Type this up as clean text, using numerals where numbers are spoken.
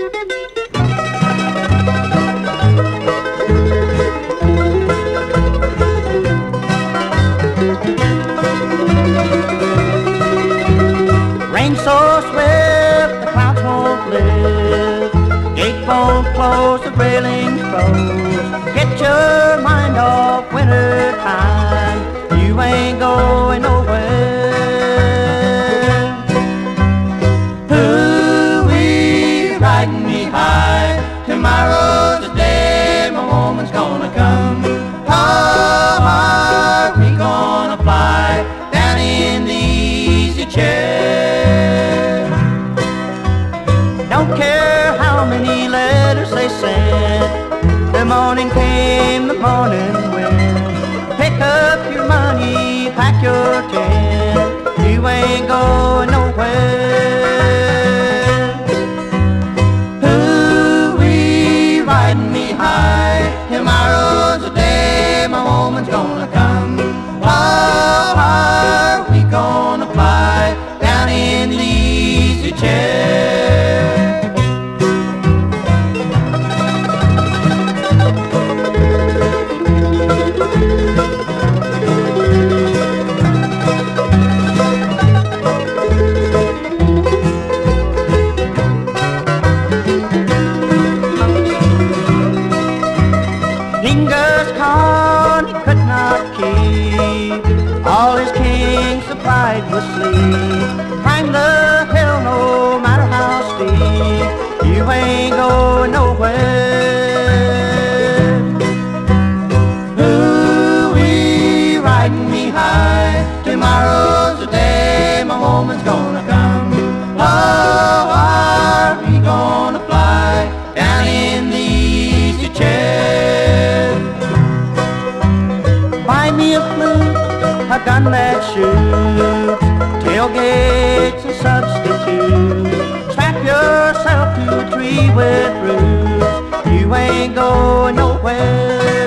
Rain so swift, the clouds won't lift. Gate won't close, the railings close. Get your mind off winter time. You ain't going nowhere. Hoo-wee, riding me high. Tomorrow's the day my woman's gonna come. How are we gonna fly down in the easy chair? Don't care how many letters they sent. The morning came, the morning went. Pick up your money, pack your tent. You ain't going nowhere. Hoo-wee, riding me high. Tomorrow's the day my woman's gonna come. How are we gonna fly down in the easy chair? Fingers corn he could not keep. All his kings supplied with sleep. Climb the hill no matter how steep. You ain't going nowhere. Hoo-wee, riding me high. Tomorrow's the day my woman's gonna come. How are we gonna fly down in the easy chair? Buy me a flute, a gun that shoots, tailgates a substitute. Strap yourself to a tree with roots. You ain't going nowhere.